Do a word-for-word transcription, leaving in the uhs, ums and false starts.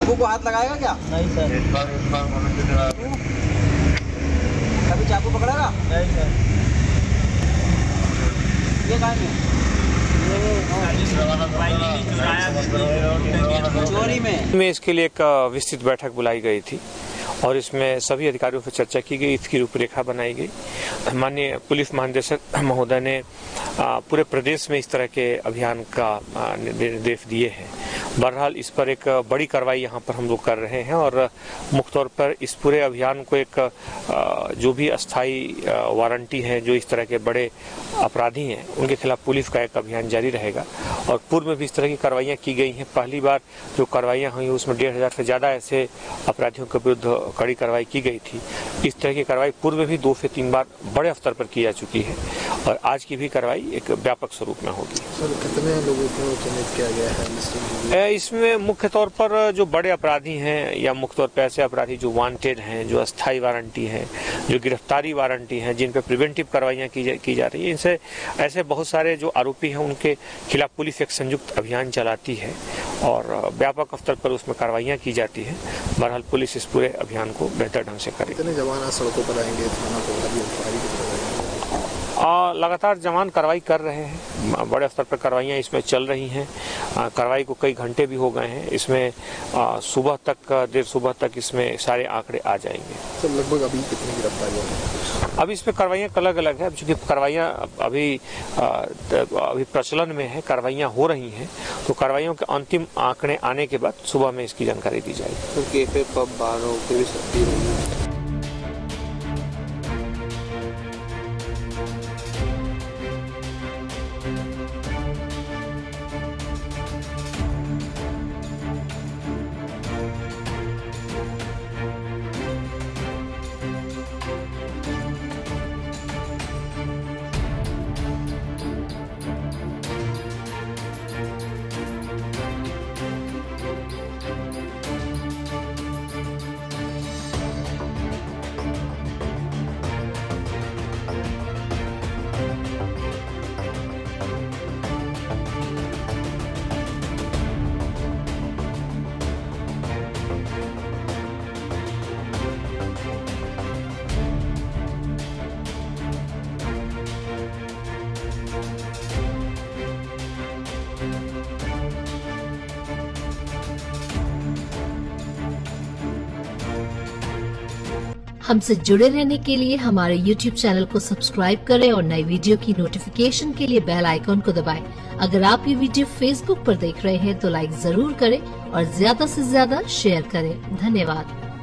चाकू को हाथ लगाएगा क्या? नहीं सर। कभी चाकू पकड़ेगा? नहीं सर। ये कहाँ में? चोरी में में इसके लिए एक विस्तृत बैठक बुलाई गई थी और इसमें सभी अधिकारियों से चर्चा की गई, इसकी रूपरेखा बनाई गई। माननीय पुलिस महानिदेशक महोदय ने पूरे प्रदेश में इस तरह के अभियान का निर्देश दिए हैं। बहरहाल इस पर एक बड़ी कार्रवाई यहाँ पर हम लोग कर रहे हैं और मुख्य तौर पर इस पूरे अभियान को एक जो भी अस्थायी वारंटी हैं, जो इस तरह के बड़े अपराधी हैं, उनके खिलाफ पुलिस का एक अभियान जारी रहेगा। और पूर्व में भी इस तरह की कार्रवाइयाँ की गई हैं। पहली बार जो कार्रवाइयाँ हुई उसमें डेढ़ हजार से ज़्यादा ऐसे अपराधियों के विरुद्ध कड़ी कार्रवाई की गई थी। इस तरह की कार्रवाई पूर्व में भी दो से तीन बार बड़े स्तर पर की जा चुकी है और आज की भी कार्रवाई एक व्यापक स्वरूप में होगी। सर, कितने लोगों को चिन्हित किया गया है? इसमें मुख्य तौर पर जो बड़े अपराधी हैं या मुख्य तौर पर ऐसे अपराधी जो वांटेड हैं, जो अस्थायी वारंटी हैं, जो गिरफ्तारी वारंटी हैं, जिन पर प्रिवेंटिव कार्रवाइयाँ की जा, की जा रही है, इनसे ऐसे बहुत सारे जो आरोपी हैं उनके खिलाफ पुलिस एक संयुक्त अभियान चलाती है और व्यापक स्तर पर उसमें कार्रवाइयाँ की जाती हैं। बहरहाल पुलिस इस पूरे अभियान को बेहतर ढंग से करेगी। कितने जवान सड़कों पर आएंगे थाना को? आ, लगातार जवान कार्रवाई कर रहे हैं, बड़े स्तर पर कार्रवाइयाँ इसमें चल रही हैं। कार्रवाई को कई घंटे भी हो गए हैं। इसमें आ, सुबह तक, देर सुबह तक इसमें सारे आंकड़े आ जाएंगे। सर, लगभग अभी कितनी गिरफ्तारियां हैं? अभी इसमें कार्रवाइयाँ अलग अलग है, चूँकि कार्रवाइयाँ अभी आ, अभी प्रचलन में है, कार्रवाइयाँ हो रही हैं, तो कार्रवाइयों के अंतिम आंकड़े आने के बाद सुबह में इसकी जानकारी दी जाएगी। तो कैफे, पब, बारों के भी सख्ती होगी। हमसे जुड़े रहने के लिए हमारे यूट्यूब चैनल को सब्सक्राइब करें और नई वीडियो की नोटिफिकेशन के लिए बेल आइकॉन को दबाएं। अगर आप ये वीडियो फेसबुक पर देख रहे हैं तो लाइक जरूर करें और ज्यादा से ज्यादा शेयर करें। धन्यवाद।